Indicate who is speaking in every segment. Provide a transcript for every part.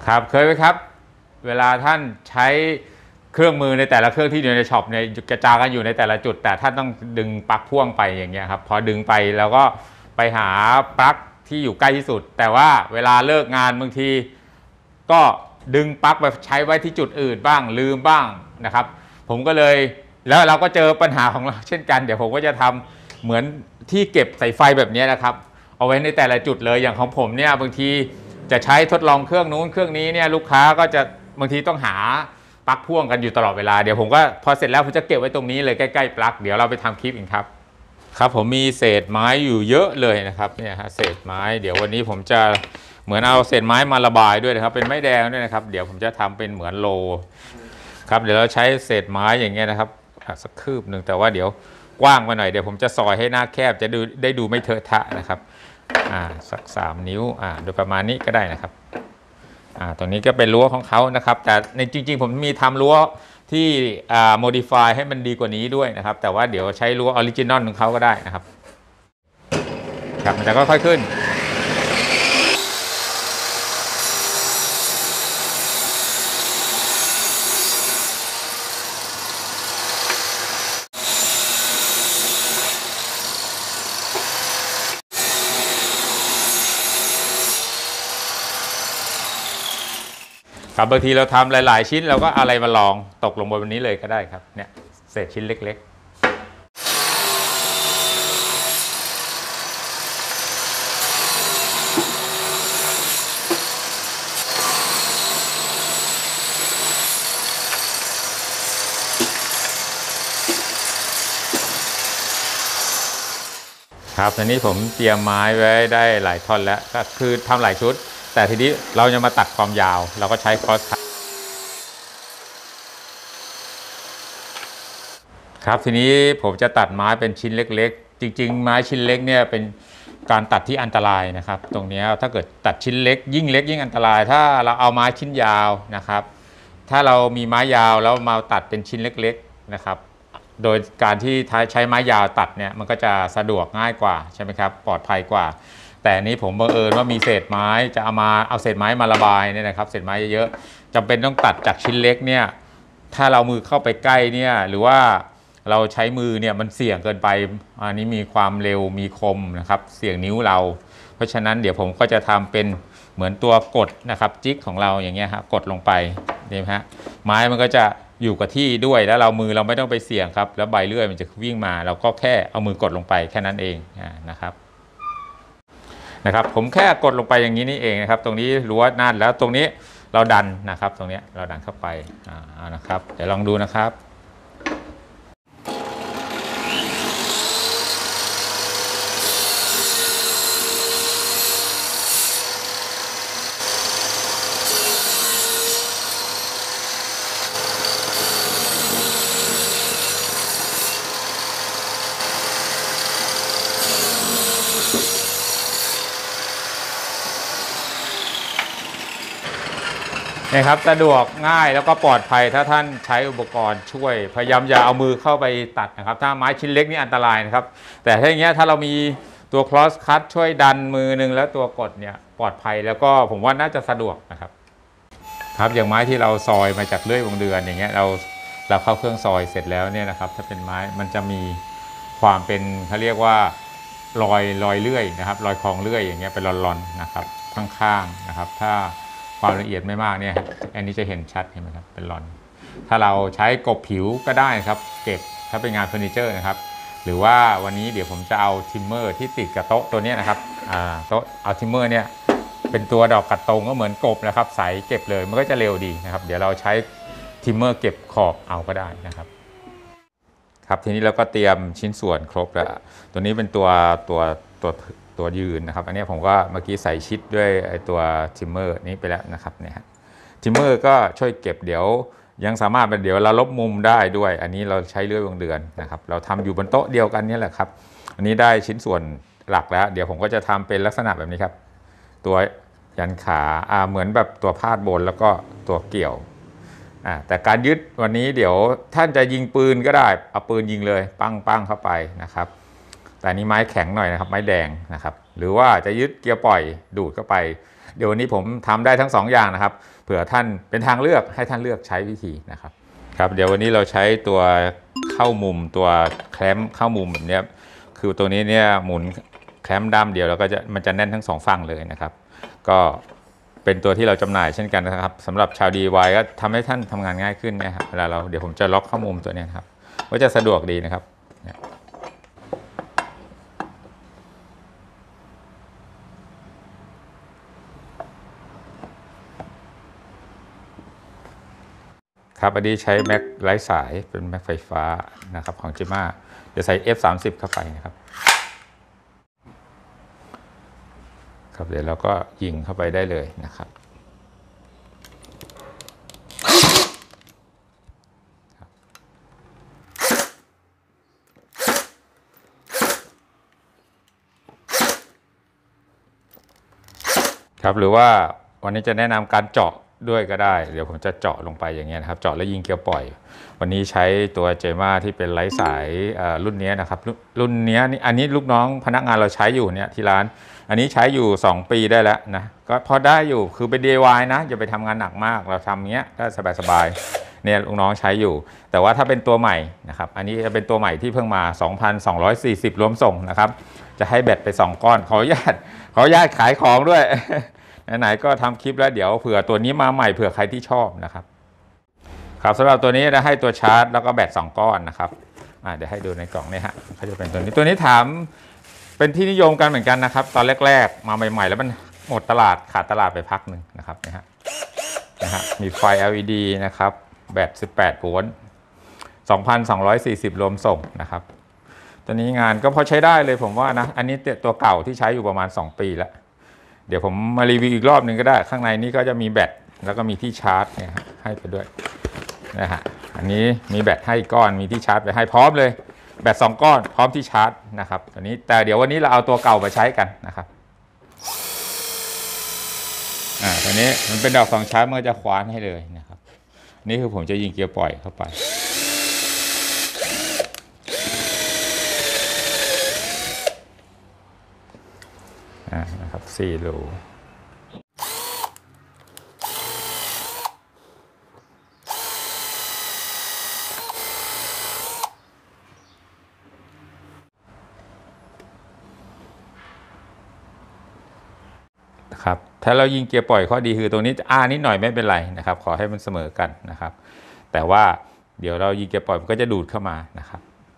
Speaker 1: ครับเคยไหมครับเวลาท่านใช้เครื่องมือในแต่ละเครื่องที่อยู่ในช็อปเนี่ยกระจายกันอยู่ในแต่ละจุดแต่ท่านต้องดึงปลั๊กพ่วงไปอย่างเงี้ยครับพอดึงไปแล้วก็ไปหาปลั๊กที่อยู่ใกล้ที่สุดแต่ว่าเวลาเลิกงานบางทีก็ดึงปลั๊กไปใช้ไว้ที่จุดอื่นบ้างลืมบ้างนะครับผมก็เลยแล้วเราก็เจอปัญหาของเราเช่นกันเดี๋ยวผมก็จะทำเหมือนที่เก็บสายไฟแบบนี้นะครับเอาไว้ในแต่ละจุดเลยอย่างของผมเนี่ยบางทีจะใช้ทดลองเครื่องนู้นเครื่องนี้เนี่ยลูกค้าก็จะบางทีต้องหาปลั๊กพ่วงกันอยู่ตลอดเวลาเดี๋ยวผมก็พอเสร็จแล้วผมจะเก็บไว้ตรงนี้เลยใกล้ๆปลั๊กเดี๋ยวเราไปทำคลิปอีกครับครับผมมีเศษไม้อยู่เยอะเลยนะครับเนี่ยฮะเศษไม้เดี๋ยววันนี้ผมจะเหมือนเอาเศษไม้มาระบายด้วยนะครับเป็นไม้แดงด้วยนะครับเดี๋ยวผมจะทำเป็นเหมือนโลครับเดี๋ยวเราใช้เศษไม้อย่างเงี้ยนะครับสักคืบหนึ่งแต่ว่าเดี๋ยวกว้างไปหน่อยเดี๋ยวผมจะซอยให้หน้าแคบจะได้ดูไม่เทอะทะนะครับสัก3 นิ้วโดยประมาณนี้ก็ได้นะครับตรงนี้ก็เป็นรั้วของเขานะครับแต่ในจริงๆผมมีทำรั้วที่modify ให้มันดีกว่านี้ด้วยนะครับแต่ว่าเดี๋ยวใช้รั้วออริจินอลของเขาก็ได้นะครับครับมันจะค่อยๆขึ้นครับบางทีเราทำหลายๆชิ้นเราก็อะไรมาลองตกลงบนนี้เลยก็ได้ครับเนี่ยเศษชิ้นเล็กๆครับตอนนี้ผมเตรียมไม้ไว้ได้หลายท่อนแล้วก็คือทำหลายชุดแต่ทีนี้เราจะมาตัดความยาวเราก็ใช้คอสครับทีนี้ผมจะตัดไม้เป็นชิ้นเล็กๆจริงๆไม้ชิ้นเล็กเนี่ยเป็นการตัดที่อันตรายนะครับตรงนี้ถ้าเกิดตัดชิ้นเล็กยิ่งอันตรายถ้าเราเอาไม้ชิ้นยาวนะครับถ้าเรามีไม้ยาวแล้วมาตัดเป็นชิ้นเล็กๆนะครับโดยการที่ใช้ไม้ยาวตัดเนี่ยมันก็จะสะดวกง่ายกว่าใช่ไหมครับปลอดภัยกว่าแต่นี้ผมบังเอิญว่ามีเศษไม้จะเอาเศษไม้มาระบายเนี่ยนะครับเศษไม้เยอะๆจำเป็นต้องตัดจากชิ้นเล็กเนี่ยถ้าเรามือเข้าไปใกล้เนี่ยหรือว่าเราใช้มือเนี่ยมันเสี่ยงเกินไปอันนี้มีความเร็วมีคมนะครับเสี่ยงนิ้วเราเพราะฉะนั้นเดี๋ยวผมก็จะทำเป็นเหมือนตัวกดนะครับจิ๊กของเราอย่างเงี้ยครับกดลงไปนี่ฮะไม้มันก็จะอยู่กับที่ด้วยแล้วมือเราไม่ต้องไปเสี่ยงครับแล้วใบเลื่อยมันจะวิ่งมาเราก็แค่เอามือกดลงไปแค่นั้นเองนะครับผมแค่กดลงไปอย่างนี้นี่เองนะครับตรงนี้รั้วนั่นแล้วตรงนี้เราดันนะครับตรงนี้เราดันเข้าไปนะครับเดี๋ยวลองดูนะครับนะครับสะดวกง่ายแล้วก็ปลอดภัยถ้าท่านใช้อุปกรณ์ช่วยพยายามอย่าเอามือเข้าไปตัดนะครับถ้าไม้ชิ้นเล็กนี่อันตรายนะครับแต่ถ้าอย่างเงี้ยถ้าเรามีตัว cross cut ช่วยดันมือนึงแล้วตัวกดเนี่ยปลอดภัยแล้วก็ผมว่าน่าจะสะดวกนะครับอย่างไม้ที่เราซอยมาจากเลื่อยวงเดือนอย่างเงี้ยเราเข้าเครื่องซอยเสร็จแล้วเนี่ยนะครับถ้าเป็นไม้มันจะมีความเป็นเขาเรียกว่ารอยเลื่อยนะครับรอยคลองเลื่อยอย่างเงี้ยเป็นรอนๆนะครับข้างๆนะครับถ้าความละเอียดไม่มากเนี่ยอันนี้จะเห็นชัดเห็นไหมครับเป็นรอนถ้าเราใช้กบผิวก็ได้ครับเก็บถ้าเป็นงานเฟอร์นิเจอร์นะครับหรือว่าวันนี้เดี๋ยวผมจะเอาทิมเมอร์ที่ติดกับโต๊ะตัวนี้นะครับโต๊ะเอาทิมเมอร์เนี่ยเป็นตัวดอกกัดตรงก็เหมือนกบนะครับใสเก็บเลยมันก็จะเร็วดีนะครับเดี๋ยวเราใช้ทิมเมอร์เก็บขอบเอาก็ได้นะครับทีนี้เราก็เตรียมชิ้นส่วนครบแล้วตัวนี้เป็นตัวยืนนะครับอันนี้ผมก็เมื่อกี้ใส่ชิดด้วยตัวทิมเมอร์นี้ไปแล้วนะครับเนี่ยทิมเมอร์ก็ช่วยเก็บเดี๋ยวยังสามารถเดี๋ยวเราลบมุมได้ด้วยอันนี้เราใช้เลื่อยวงเดือนนะครับเราทำอยู่บนโต๊ะเดียวกันนี่แหละครับอันนี้ได้ชิ้นส่วนหลักแล้วเดี๋ยวผมก็จะทำเป็นลักษณะแบบนี้ครับตัวยันขาเหมือนแบบตัวพาดบนแล้วก็ตัวเกี่ยวแต่การยึดวันนี้เดี๋ยวท่านจะยิงปืนก็ได้เอาปืนยิงเลยปั้งเข้าไปนะครับแต่นี้ไม้แข็งหน่อยนะครับไม้แดงนะครับหรือว่าจะยึดเกียร์ปล่อยดูดเข้าไปเดี๋ยววันนี้ผมทำได้ทั้ง2อย่างนะครับเผื่อท่านเป็นทางเลือกให้ท่านเลือกใช้วิธีนะครับครับเดี๋ยววันนี้เราใช้ตัวเข้ามุมตัวแคลมเข้ามุมแบบนี้คือตัวนี้เนี่ยหมุนแคลมด้ามเดียวแล้วก็มันจะแน่นทั้ง2ฝั่งเลยนะครับก็เป็นตัวที่เราจำหน่ายเช่นกันนะครับสำหรับชาว DIY ก็ทำให้ท่านทำงานง่ายขึ้นนะครับเวลาเดี๋ยวผมจะล็อกเข้ามุมตัวนี้ครับก็จะสะดวกดีนะครับครับอันนี้ใช้แม็กไร้สายเป็นแม็กไฟฟ้านะครับของจิม่าเดี๋ยวใส่ F30 เข้าไปนะครับครับเดี๋ยวเราก็ยิงเข้าไปได้เลยนะครับครับหรือว่าวันนี้จะแนะนำการเจาะด้วยก็ได้เดี๋ยวผมจะเจาะลงไปอย่างเงี้ยนะครับเจาะแล้วยิงเกลียวปล่อยวันนี้ใช้ตัวเจม่าที่เป็นไร้สายรุ่นนี้นะครับรุ่นนี้อันนี้ลูกน้องพนักงานเราใช้อยู่เนี่ยที่ร้านอันนี้ใช้อยู่2 ปีได้แล้วนะก็พอได้อยู่คือเป็น DIY นะอย่าไปทำงานหนักมากเราทำเงี้ยก็สบายๆเนี่ยลูกน้องใช้อยู่แต่ว่าถ้าเป็นตัวใหม่นะครับอันนี้จะเป็นตัวใหม่ที่เพิ่งมา 2,240 รวมส่งนะครับจะให้แบตไป2 ก้อนขออนุญาตขายของด้วยไหนๆก็ทำคลิปแล้วเดี๋ยวเผื่อตัวนี้มาใหม่เผื่อใครที่ชอบนะครับครับสำหรับตัวนี้จะให้ตัวชาร์จแล้วก็แบต2 ก้อนนะครับเดี๋ยวให้ดูในกล่องนี่ฮะก็จะเป็นตัวนี้ถามเป็นที่นิยมกันเหมือนกันนะครับตอนแรกๆมาใหม่ๆแล้วมันหมดตลาดขาดตลาดไปพักหนึ่งนะครับนะฮะมีไฟ LED นะครับแบต18 โวลต์ 2,240 รวมส่งนะครับตัวนี้งานก็พอใช้ได้เลยผมว่านะอันนี้ตัวเก่าที่ใช้อยู่ประมาณ2 ปีแล้วเดี๋ยวผมมารีวิวอีกรอบหนึ่งก็ได้ข้างในนี้ก็จะมีแบตแล้วก็มีที่ชาร์จเนี่ยให้ไปด้วยนะฮะอันนี้มีแบตให้ก้อนมีที่ชาร์จไปให้พร้อมเลยแบต2 ก้อนพร้อมที่ชาร์จนะครับตัวนี้แต่เดี๋ยววันนี้เราเอาตัวเก่ามาใช้กันนะครับตัวนี้มันเป็นดอก2 ชาร์จมันจะคว้านให้เลยนะครับนี่คือผมจะยิงเกียร์ปล่อยเข้าไปนะครับ4 รูครับถ้าเรายิงเกียร์ปล่อยข้อดีคือตรงนี้นิดหน่อยไม่เป็นไรนะครับขอให้มันเสมอกันนะครับแต่ว่าเดี๋ยวเรายิงเกียร์ปล่อยมันก็จะดูดเข้ามานะครับ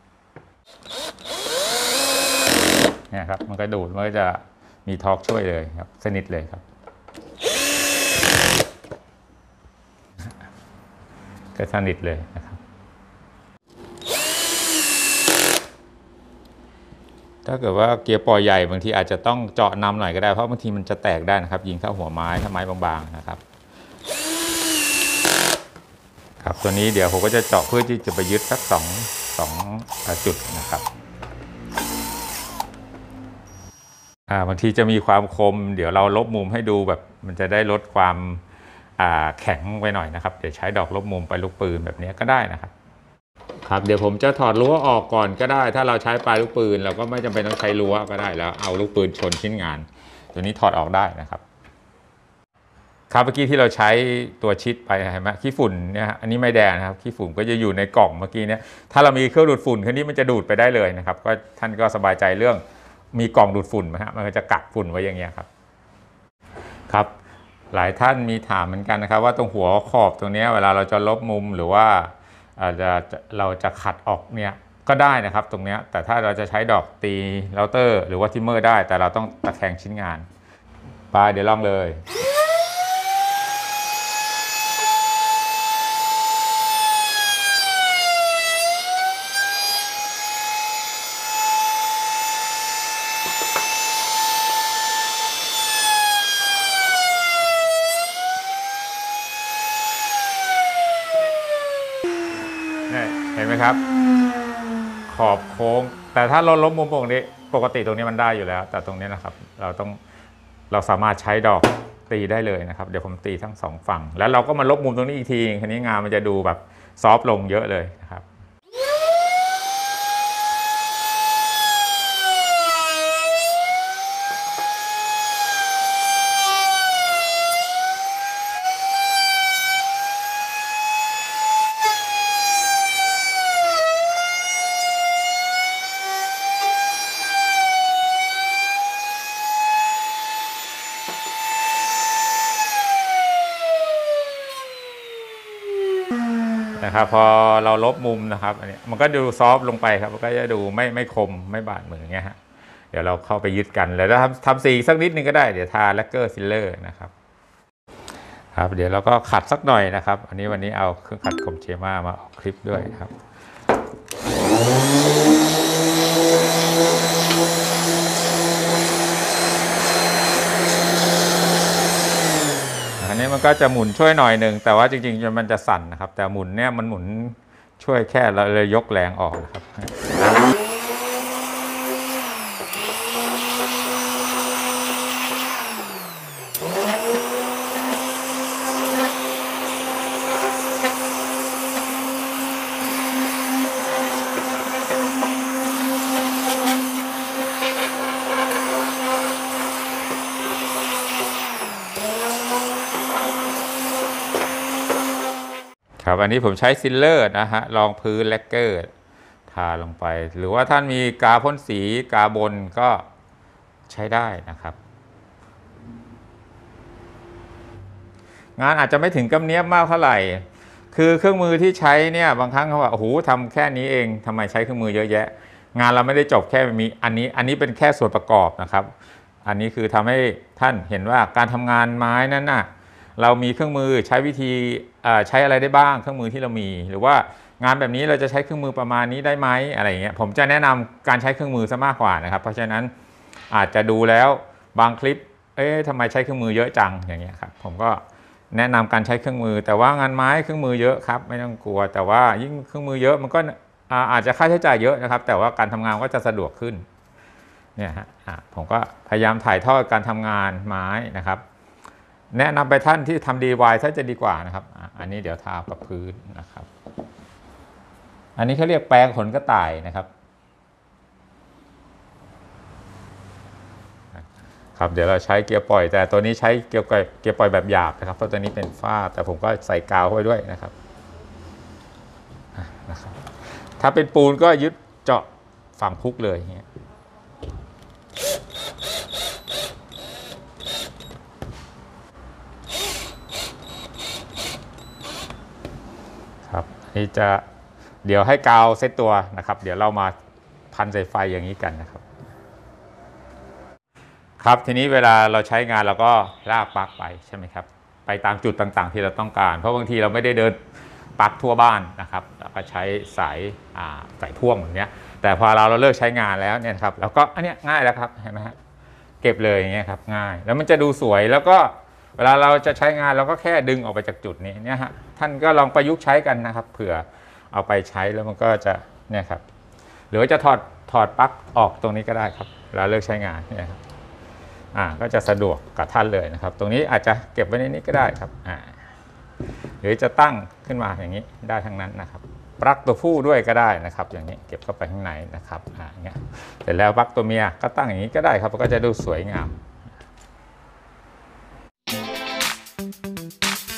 Speaker 1: เนี่ยครับมันก็ดูดมันก็จะมีทอร์กช่วยเลยครับสนิทเลยครับก็สนิทเลยนะครับถ้าเกิดว่าเกียร์ปล่อยใหญ่บางทีอาจจะต้องเจาะนำหน่อยก็ได้เพราะบางทีมันจะแตกได้นะครับยิงเข้าหัวไม้ถ้าไม้บางๆนะครับครับตัวนี้เดี๋ยวผมก็จะเจาะเพื่อที่จะไปยึดสัก2 จุดนะครับบางทีจะมีความคมเดี๋ยวเราลบมุมให้ดูแบบมันจะได้ลดความแข็งไปหน่อยนะครับเดี๋ยวใช้ดอกลบมุมไปลูกปืนแบบนี้ก็ได้นะครับครับเดี๋ยวผมจะถอดรั้วออกก่อนก็ได้ถ้าเราใช้ปลายลูกปืนเราก็ไม่จำเป็นต้องใช้รั้วก็ได้แล้วเอาลูกปืนชนชิ้นงานตัวนี้ถอดออกได้นะครับครับเมื่อกี้ที่เราใช้ตัวชิดไปเห็นไหมขี้ฝุ่นเนี่ยอันนี้ไม่แดงนะครับขี้ฝุ่นก็จะอยู่ในกล่องเมื่อกี้เนี่ยถ้าเรามีเครื่องดูดฝุ่นคันนี้มันจะดูดไปได้เลยนะครับก็ท่านก็สบายใจเรื่องมีกล่องดูดฝุ่นไหมฮะมันก็จะกักฝุ่นไว้อย่างเงี้ยครับหลายท่านมีถามเหมือนกันนะครับว่าตรงหัวขอบตรงนี้เวลาเราจะลบมุมหรือว่าเราจะขัดออกเนี่ยก็ได้นะครับตรงนี้แต่ถ้าเราจะใช้ดอกตีเราเตอร์หรือว่าทิมเมอร์ได้แต่เราต้องตะแคงชิ้นงานไปเดี๋ยวลองเลยเห็นไหมครับขอบโค้งแต่ถ้าเราลบมุมปกติตรงนี้มันได้อยู่แล้วแต่ตรงนี้นะครับเราสามารถใช้ดอกตีได้เลยนะครับเดี๋ยวผมตีทั้ง2 ฝั่งแล้วเราก็มาลบมุมตรงนี้อีกทีคันนี้งานมันจะดูแบบซอฟต์ลงเยอะเลยนะครับนะครับพอเราลบมุมนะครับอันนี้มันก็ดูซอฟต์ลงไปครับมันก็จะดูไม่คมไม่บาดมืออย่างเงี้ยฮะเดี๋ยวเราเข้าไปยึดกันแล้วทำสีสักนิดนึงก็ได้เดี๋ยวทาแลกเกอร์ซิลเลอร์นะครับครับเดี๋ยวเราก็ขัดสักหน่อยนะครับอันนี้วันนี้เอาเครื่องขัดคมเชม่ามาออกคลิปด้วยครับอันนี้มันก็จะหมุนช่วยหน่อยหนึ่งแต่ว่าจริงๆมันจะสั่นนะครับแต่หมุนเนี่ยมันหมุนช่วยแค่เราเลยยกแรงออกนะครับครับอันนี้ผมใช้ซิลเลอร์นะฮะรองพื้นแลกเกอร์ทาลงไปหรือว่าท่านมีกาพ่นสีกาบนก็ใช้ได้นะครับงานอาจจะไม่ถึงกับเนียบมากเท่าไหร่คือเครื่องมือที่ใช้เนี่ยบางครั้งเขาว่าโอ้โหทำแค่นี้เองทำไมใช้เครื่องมือเยอะแยะงานเราไม่ได้จบแค่มีอันนี้เป็นแค่ส่วนประกอบนะครับอันนี้คือทำให้ท่านเห็นว่าการทำงานไม้นั้นน่ะเรามีเครื่องมือใช้วิธีใช้อะไรได้บ้างเครื่องมือที่เรามีหรือว่างานแบบนี้เราจะใช้เครื่องมือประมาณนี้ได้ไหมอะไรอย่างเงี้ยผมจะแนะนำการใช้เครื่องมือซะมากกว่านะครับเพราะฉะนั้นอาจจะดูแล้วบางคลิปทำไมใช้เครื่องมือเยอะจังอย่างเงี้ยครับผมก็แนะนำการใช้เครื่องมือแต่ว่างานไม้เครื่องมือเยอะครับไม่ต้องกลัวแต่ว่ายิ่งเครื่องมือเยอะมันก็อาจจะค่าใช้จ่ายเยอะนะครับแต่ว่าการทำงานก็จะสะดวกขึ้นเนี่ยฮะผมก็พยายามถ่ายทอดการทำงานไม้นะครับแนะนำไปท่านที่ทำ DIY ถ้าจะดีกว่านะครับอันนี้เดี๋ยวทากับพื้นนะครับอันนี้เขาเรียกแปรงขนกระต่ายนะครับครับเดี๋ยวเราใช้เกียร์ปล่อยแต่ตัวนี้ใช้เกียร์ปล่อยแบบหยาบนะครับเพราะตัวนี้เป็นฝ้าแต่ผมก็ใส่กาวเข้าไปด้วยนะครับถ้าเป็นปูนก็ยึดเจาะฝั่งคุกเลยเงี้ยครับนี่จะเดี๋ยวให้กาวเซตตัวนะครับเดี๋ยวเรามาพันใส่ไฟอย่างนี้กันนะครับครับทีนี้เวลาเราใช้งานเราก็ลากปลั๊กไปใช่ไหมครับไปตามจุดต่างๆที่เราต้องการเพราะบางทีเราไม่ได้เดินปลั๊กทั่วบ้านนะครับเราก็ใช้สายพ่วงแบบนี้แต่พอเราเลิกใช้งานแล้วเนี่ยครับเราก็อันนี้ง่ายแล้วครับเห็นไหมฮะเก็บเลยอย่างเงี้ยครับง่ายแล้วมันจะดูสวยแล้วก็เวลาเราจะใช้งานเราก็แค่ดึงออกไปจากจุดนี้เนี่ยฮะท่านก็ลองประยุกต์ใช้กันนะครับเผื่อเอาไปใช้แล้วมันก็จะเนี่ยครับหรือว่าจะถอดปลั๊กออกตรงนี้ก็ได้ครับเวลาเลิกใช้งานเนี่ยครับก็จะสะดวกกับท่านเลยนะครับตรงนี้อาจจะเก็บไว้ในนี้ก็ได้ครับหรือจะตั้งขึ้นมาอย่างนี้ได้ทั้งนั้นนะครับปลั๊กตัวผู้ด้วยก็ได้นะครับอย่างนี้เก็บเข้าไปข้างในนะครับอย่างเงี้ยเสร็จแล้วปลั๊กตัวเมียก็ตั้งอย่างนี้ก็ได้ครับก็จะดูสวยงาม